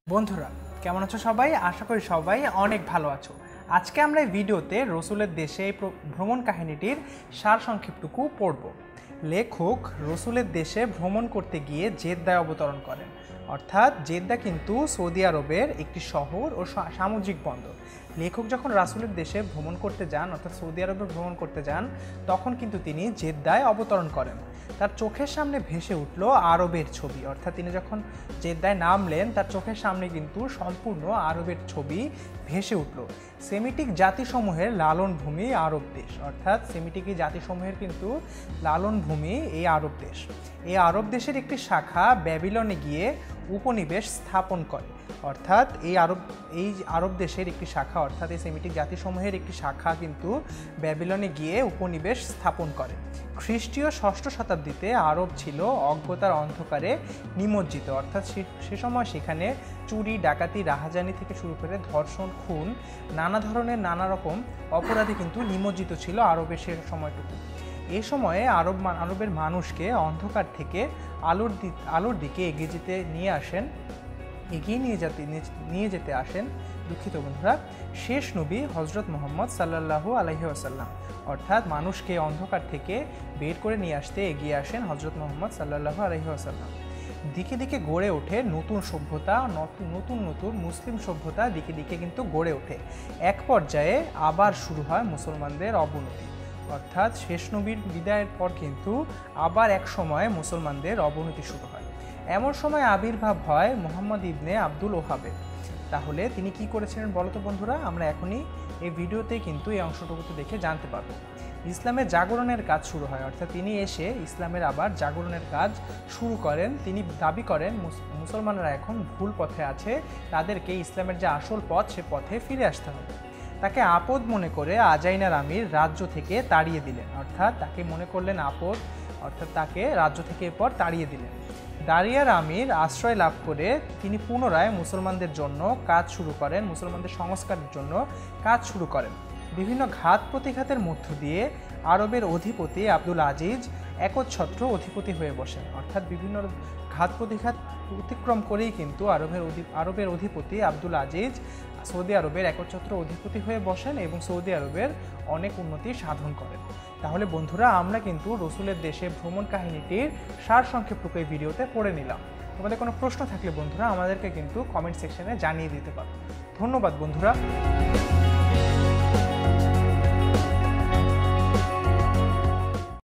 বন্ধুরা কেমন আছো সবাই? আশা করি সবাই অনেক ভালো আছো। আজকে আমরা এই ভিডিওতে রসুলের দেশে ভ্রমণ কাহিনীটির সারসংক্ষেপটুকু পড়ব। লেখক রসুলের দেশে ভ্রমণ করতে গিয়ে জেদ্দায় অবতরণ করেন। অর্থাৎ জেদ্দা কিন্তু সৌদি আরবের একটি শহর ও সামুদ্রিক বন্দর। লেখক যখন রাসুলের দেশে ভ্রমণ করতে যান, অর্থাৎ সৌদি আরবে ভ্রমণ করতে যান, তখন কিন্তু তিনি জেদ্দায় অবতরণ করেন। তার চোখের সামনে ভেসে উঠল আরবের ছবি। অর্থাৎ তিনি যখন জেদ্দায় নামলেন, তার চোখের সামনে কিন্তু সম্পূর্ণ আরবের ছবি ভেসে উঠল। সেমিটিক জাতিসমূহের লালনভূমি আরব দেশ। অর্থাৎ সেমিটিক জাতিসমূহের কিন্তু লালনভূমি এই আরব দেশ। এই আরব দেশের একটি শাখা ব্যাবিলনে গিয়ে উপনিবেশ স্থাপন করে। অর্থাৎ এই আরব দেশের একটি শাখা, অর্থাৎ এই সেমিটিক জাতিসমূহের একটি শাখা কিন্তু ব্যাবিলনে গিয়ে উপনিবেশ স্থাপন করে। খ্রিস্টীয় ষষ্ঠ শতাব্দীতে আরব ছিল অজ্ঞতার অন্ধকারে নিমজ্জিত। অর্থাৎ সে সময় সেখানে চুরি, ডাকাতি, রাহাজানি থেকে শুরু করে ধর্ষণ, খুন, নানা ধরনের নানা রকম অপরাধী কিন্তু নিমজ্জিত ছিল আরবের সে সময়টুকু। এই সময়ে আরবের মানুষকে অন্ধকার থেকে আলোর দিকে এগিয়ে নিয়ে যেতে আসেন দুঃখিত বন্ধুরা, শেষ নবী হজরত মুহাম্মদ সাল্লাল্লাহু আলাইহি ওয়াসাল্লাম। অর্থাৎ মানুষকে অন্ধকার থেকে বের করে নিয়ে আসতে এগিয়ে আসেন হজরত মুহাম্মদ সাল্লাল্লাহু আলাইহি ওয়াসাল্লাম। দিকে দিকে গড়ে ওঠে নতুন সভ্যতা, নতুন মুসলিম সভ্যতা দিকে দিকে কিন্তু গড়ে ওঠে। এক পর্যায়ে আবার শুরু হয় মুসলমানদের অবনতি। অর্থাৎ শেষ নবীর বিদায়ের পর কিন্তু আবার এক সময় মুসলমানদের অবনতি শুরু হয়। এমন সময় আবির্ভাব হয় মুহাম্মদ ইবনে আব্দুল ওহাবের। তাহলে তিনি কি করেছিলেন বলতো বন্ধুরা? আমরা এখনই এই ভিডিওতে কিন্তু এই অংশটুকুতে দেখে জানতে পারবো। ইসলামের জাগরণের কাজ শুরু হয়। অর্থাৎ তিনি এসে ইসলামের আবার জাগরণের কাজ শুরু করেন। তিনি দাবি করেন মুসলমানরা এখন ভুল পথে আছে, তাদেরকে ইসলামের যে আসল পথ সে পথে ফিরে আসতে হবে। তাকে আপদ মনে করে আজাইনার আমির রাজ্য থেকে তাড়িয়ে দিলেন। অর্থাৎ তাকে মনে করলেন আপদ, অর্থাৎ তাকে রাজ্য থেকে এরপর তাড়িয়ে দিলেন। দারিয়ার আমির আশ্রয় লাভ করে তিনি পুনরায় মুসলমানদের জন্য কাজ শুরু করেন, মুসলমানদের সংস্কারের জন্য কাজ শুরু করেন। বিভিন্ন ঘাত প্রতিঘাতের মধ্য দিয়ে আরবের অধিপতি আব্দুল আজিজ একচ্ছত্র অধিপতি হয়ে বসেন। অর্থাৎ বিভিন্ন ঘাত প্রতিঘাত অতিক্রম করেই কিন্তু আরবের অধিপতি আব্দুল আজিজ সৌদি আরবের একচ্ছত্র অধিপতি হয়ে বসেন এবং সৌদি আরবের অনেক উন্নতি সাধন করেন। তাহলে বন্ধুরা আমরা কিন্তু রসুলের দেশে ভ্রমণ কাহিনীটির সারসংক্ষেপটুকু এই ভিডিওতে পড়ে নিলাম। তোমাদের কোনো প্রশ্ন থাকলে বন্ধুরা আমাদেরকে কিন্তু কমেন্ট সেকশনে জানিয়ে দিতে পারো। ধন্যবাদ বন্ধুরা।